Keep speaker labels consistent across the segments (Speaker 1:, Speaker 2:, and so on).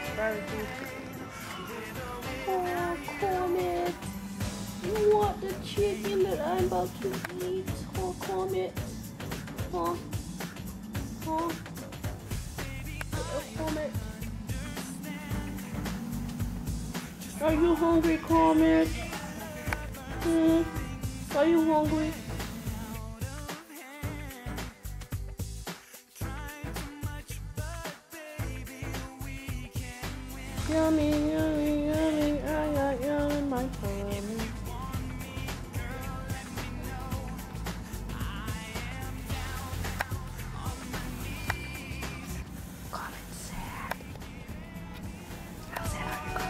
Speaker 1: barbecue chicken. Oh, Comet. You want the chicken that I'm about to eat? Oh, Comet. Huh? Huh? Oh, Comet. Are you hungry, Comet? Are you hungry? Yummy, yummy, yummy, I got yum in my tummy. Comment sad. How sad are you,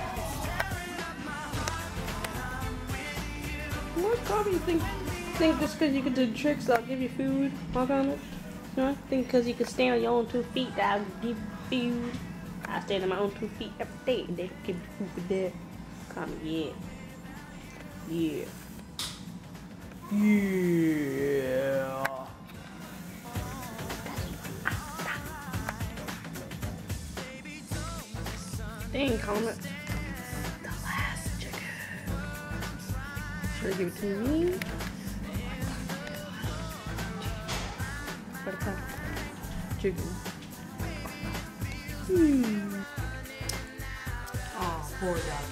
Speaker 1: Comment? What Comment you think just because you can do tricks I'll give you food? Huh, Comment? No, think because you can stand on your own 2 feet that I'll give you food. I stand on my own 2 feet every day and they give me food for that. Comment, yeah. Yeah. Yeah. Dang, Comet. The last chicken. Should I give it to me? For the cup. Chicken.
Speaker 2: Oh, poor doggy.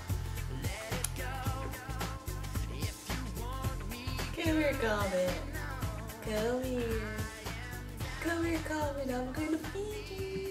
Speaker 2: Come here, Comet. Come here. Come here, Comet. I'm gonna feed you.